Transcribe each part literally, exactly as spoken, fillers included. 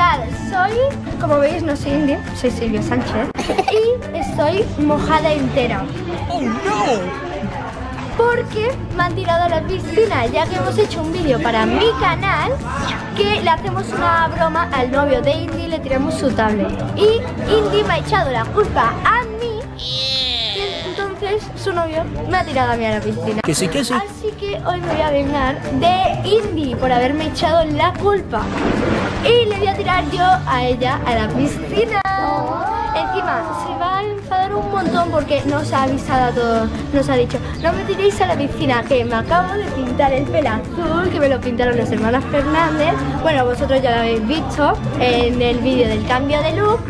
Mirad, soy, como veis, no soy Indy, soy Silvia Sánchez y estoy mojada entera. ¡Oh, no! Porque me han tirado a la piscina, ya que hemos hecho un vídeo para mi canal que le hacemos una broma al novio de Indy y le tiramos su tablet. Y Indy me ha echado la culpa a mí y entonces su novio me ha tirado a mí a la piscina. Que sí, que sí. Así que hoy me voy a vengar de Indy por haberme echado la culpa. Y le voy a tirar yo a ella a la piscina. Encima se va a enfadar un montón porque nos ha avisado a todos. Nos ha dicho, no me tiréis a la piscina, que me acabo de pintar el pelo azul, que me lo pintaron las hermanas Fernández. Bueno, vosotros ya lo habéis visto en el vídeo del cambio de look.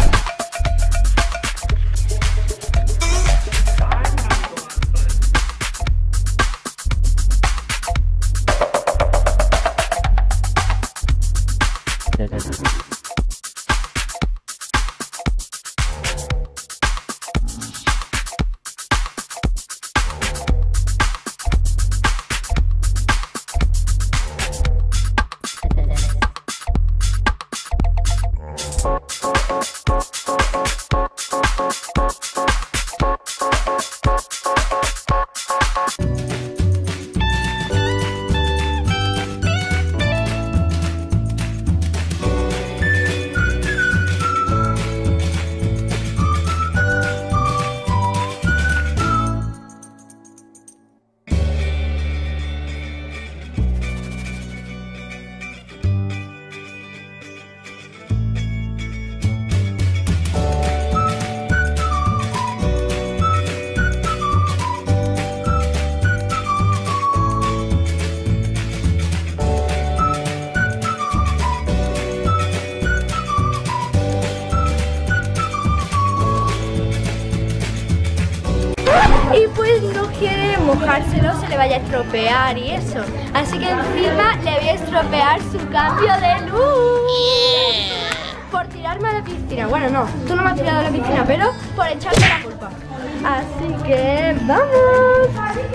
Y pues no quiere mojárselo, se le vaya a estropear y eso. Así que encima le voy a estropear su cambio de look por tirarme a la piscina. Bueno, no, tú no me has tirado a la piscina, pero por echarme la culpa. Así que ¡vamos!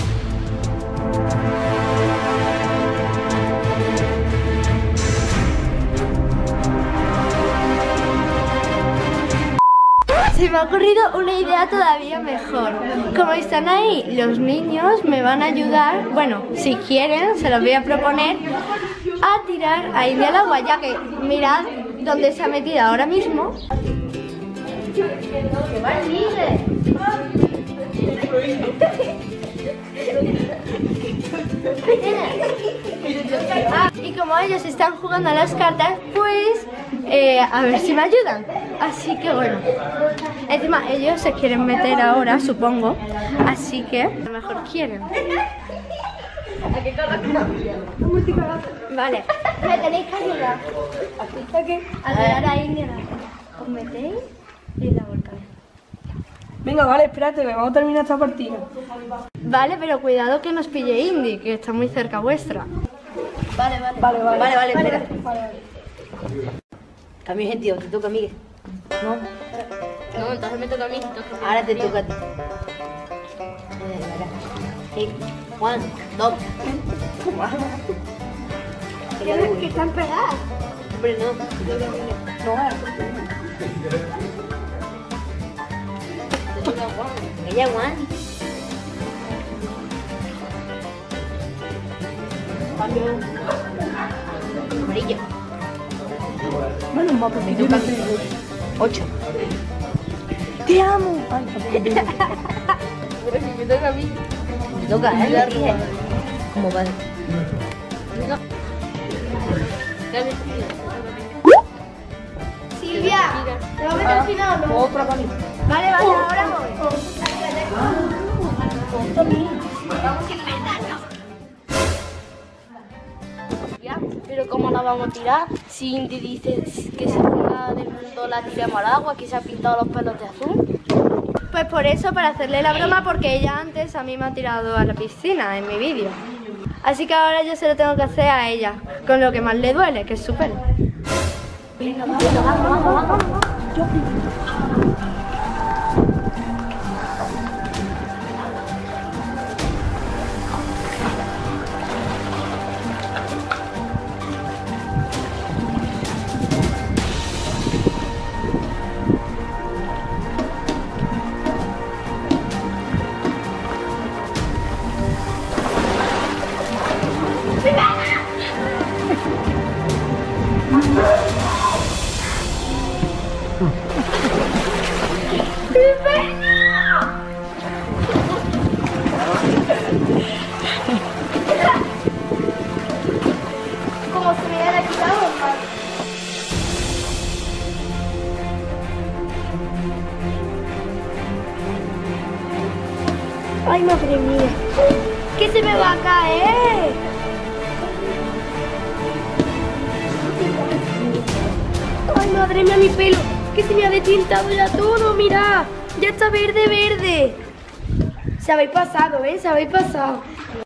Se me ha ocurrido una idea todavía mejor. Como están ahí los niños, me van a ayudar, bueno, si quieren, se los voy a proponer, a tirar a Indy al agua, ya que mirad dónde se ha metido ahora mismo. Y como ellos están jugando a las cartas, pues eh, a ver si me ayudan. Así que bueno, encima ellos se quieren meter ahora, supongo. Así que a lo mejor quieren. Vale, me tenéis que ayudar. A tirar a Indy. Os metéis y la volcáis. Venga, vale, espérate, que vamos a terminar esta partida. Vale, pero cuidado que nos pille Indy, que está muy cerca vuestra. Vale, vale. Vale, vale. Vale, vale, espera. Vale, vale. Cambio gentío, te toca a Miguel. No. No, entonces me toca a mí. Ahora te toca a ti. Sí. Juan, dos. Que están pegadas. Hombre, no. No, Te toca a Juan. Ella, Juan. Amarillo. bueno, un mapa. Me toca a mí. Ocho. ¡Te amo! Ay, Pero si me toca a mí. Me toca a él, lo dije. ¿Cómo va? Silvia, ¿te vas a meter al final o no? otra para mí. Vale, vale, ahora voy. Pero ¿cómo la vamos a tirar? Si Indy dice que se ponga del mundo la tiramos al agua, que se ha pintado los pelos de azul. Pues por eso, para hacerle la broma, porque ella antes a mí me ha tirado a la piscina en mi vídeo. Así que ahora yo se lo tengo que hacer a ella, con lo que más le duele, que es su pelo. Venga, vamos, vamos, vamos, vamos. Yo se me haya quitado. Ay, madre mía. ¿Qué se me va a caer? Ay, madre mía, mi pelo. Que se me ha detintado ya todo, mira. Ya está verde, verde. Se habéis pasado, ¿eh? Se habéis pasado.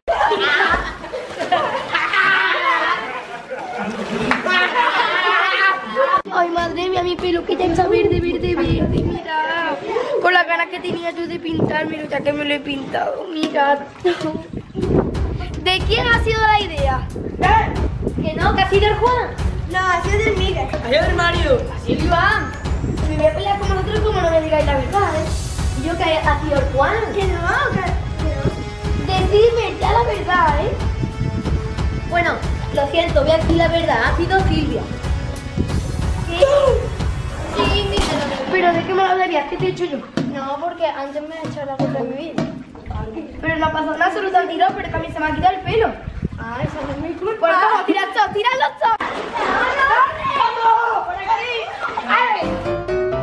Ay, madre mía, mi pelo que ya está verde, verde, verde, mirad. Con las ganas que tenía yo de pintármelo, ya que me lo he pintado, mirad. ¿De quién ha sido la idea? ¿Que no? ¿Que ha sido el Juan? No, ha sido del Miguel. Ha sido del Mario. Ha sido el Iván. Me voy a pelear con vosotros como no me digáis la verdad, ¿eh? Yo que ha sido el Juan. Que no, que, que no. Decidme ya la verdad, ¿eh? Bueno, lo siento, voy a decir la verdad. Ha sido Silvia. ¿Qué? Sí, mi ¿pero de qué me lo hablarías? ¿Qué te he hecho yo? No, porque antes me ha echado la culpa en mi vida. Pero no ha pasado nada, solo te han tirado, pero también se me ha quitado el pelo. Ah, esa no es mi culpa. Pues vamos, tirad todos, tiradlos todos. ¡Vamos! ¡Por aquí! ¡Ay!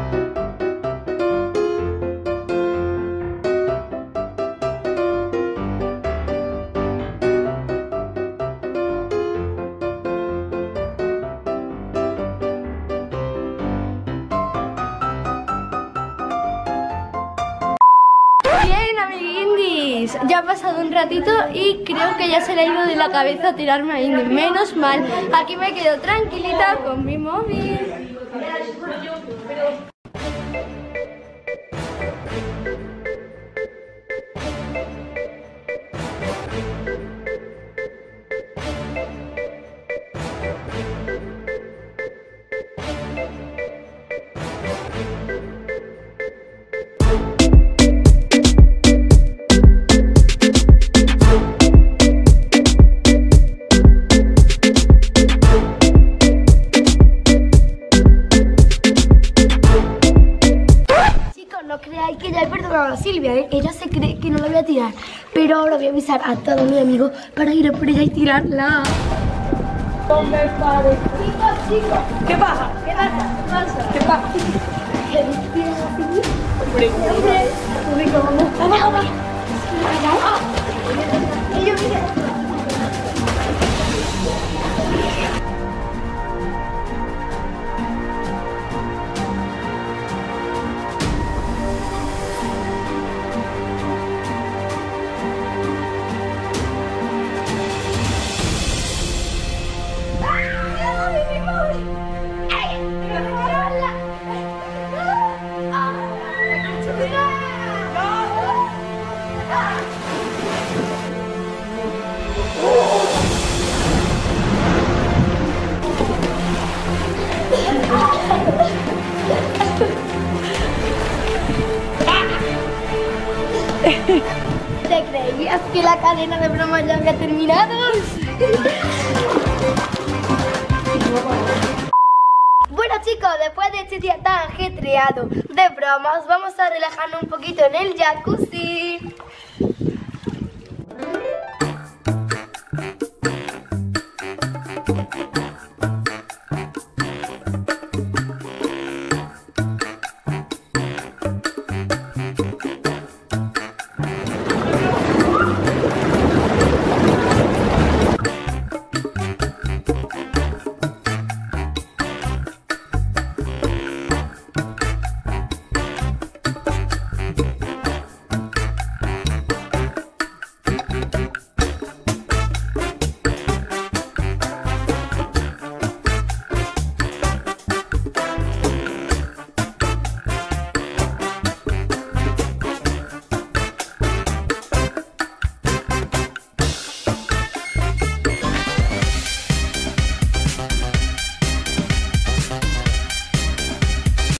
Bien, amiguindis, ya ha pasado un ratito y creo que ya se le ha ido de la cabeza tirarme a Indy. Menos mal, aquí me quedo tranquilita con mi móvil. No creáis que ya he perdonado a Silvia, ¿eh? Ella se cree que no la voy a tirar, pero ahora voy a avisar a todos mis amigos para ir a por ella y tirarla. No me pares. Chicos, chicos. ¿Qué pasa? ¿Qué pasa? ¿Qué pasa? ¿Qué tiras así? Hombre, Hombre, Hombre, vamos. Vamos, vamos. Y yo, mira. ¿Te creías que la cadena de bromas ya había terminado? Bueno, chicos, después de este día tan ajetreado de bromas, vamos a relajarnos un poquito en el jacuzzi.